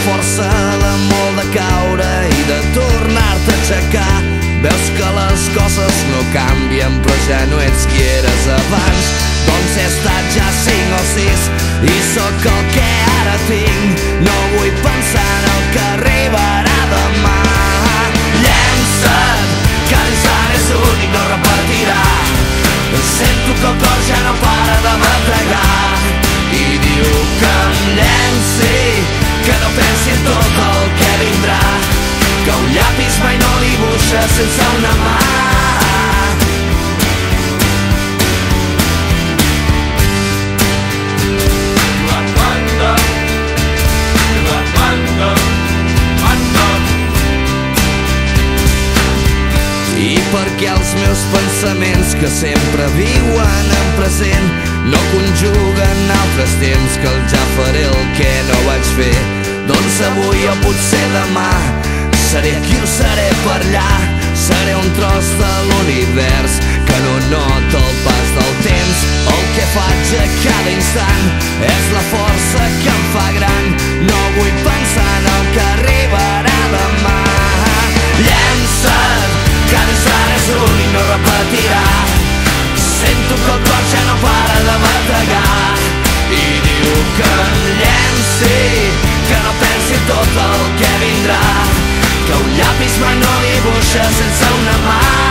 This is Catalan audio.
força de molt de caure i de tornar-te a aixecar. Veus que les coses no canvien però ja no ets qui eres abans. Doncs he estat ja 5 o 6 i sóc el que ara tinc. No vull pensar en el que arribarà demà. Llença't, que l'instant és únic, no repetirà. Sento que el cor ja no para de bategar i diu que em llenci, que no pensi en tot el que vindrà, que un llapis mai no dibuixa sense una mà. I perquè els meus pensaments, que sempre viuen en present, no conjuguen altres temps, que el ja faré el que no vaig fer. Doncs avui o potser demà seré aquí o seré per allà. Seré un tros de l'univers que no nota el pas del temps. El que faig a cada instant és la força que em fa gran. No vull pensar en el que arribarà demà. Llença't, que l'instant és únic, no repetirà. Sento que el cor ja no para de bategar i diu que em llenci, que no pensi tot el que vindrà, que un llapis mai no dibuixa sense una mà.